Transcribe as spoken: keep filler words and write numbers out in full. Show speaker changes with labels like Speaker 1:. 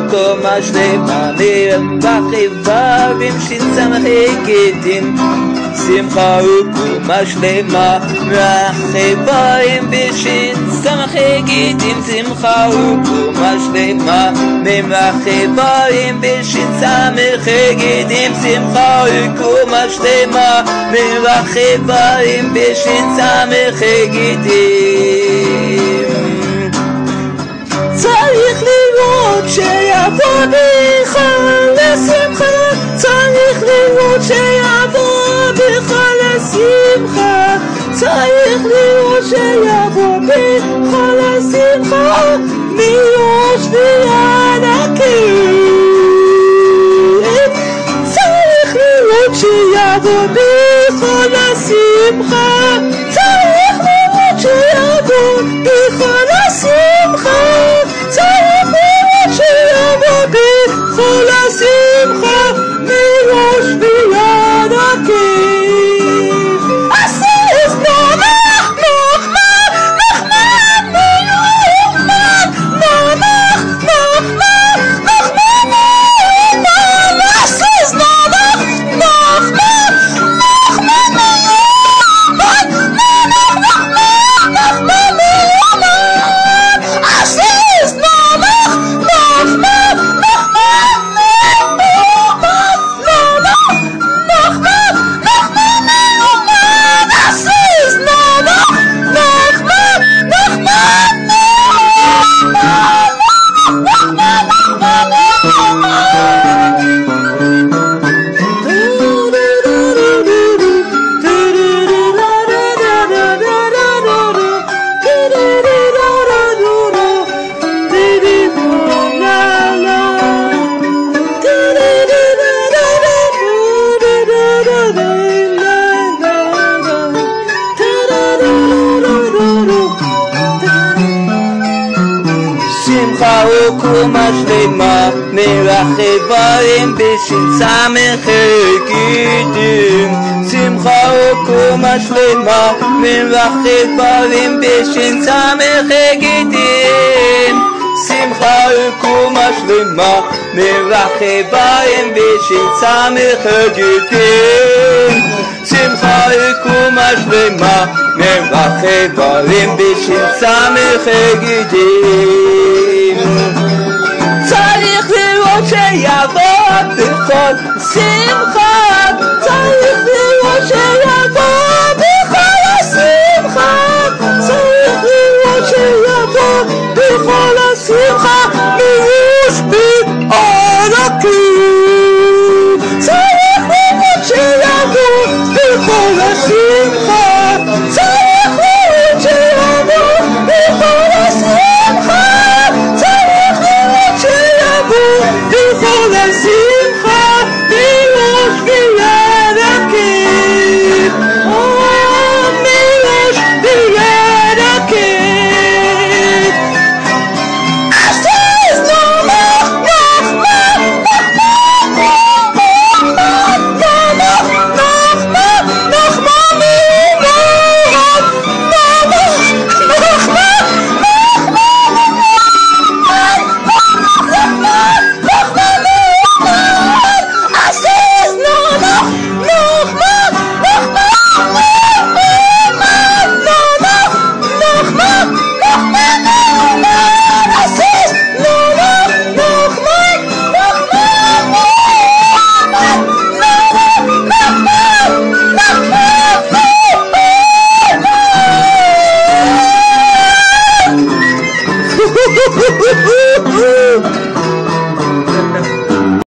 Speaker 1: קומה שלמה מרווח איברים שצמחי גידים שמחה וקומה שלמה מרווח איברים שצמחי גידים שמחה וקומה שלמה מרווח איברים שצמחי גידים שמחה וקומה שלמה מרווח איברים שצמחי גידים צריך לראות שיבוא בך לשמחה צריך לראות שיבוא בך לשמחה צריך לראות שיבוא בך לשמחה מיוש ויד הקיר צריך לראות שיבוא בך לשמחה צריך לראות שיבוא בך לשמחה צריך לראות שיבוא בך לשמחה מיוש ויד הקיר עשית נוח נוח נחמן מיוחד נוח נוח נחמן מיוחד עשית נוח נוח נחמן מיוחד נוח נחמן מיוחד עשית נוח נוח שמחה וקומה שלמה מרווח איברים בשצמחי גידים שמחה וקומה שלמה מרווח איברים בשצמחי גידים שמחה וקומה שלמה מרווח איברים בשצמחי גידים שמחה וקומה שלמה מרווח איברים בשצמחי גידים צריך לראות שיבוא בכל שמחה צריך לראות שיבוא בכל השמחה צריך לראות שיבוא בכל השמחה מיוש ביד הקיר צריך לראות שיבוא בכל השמחה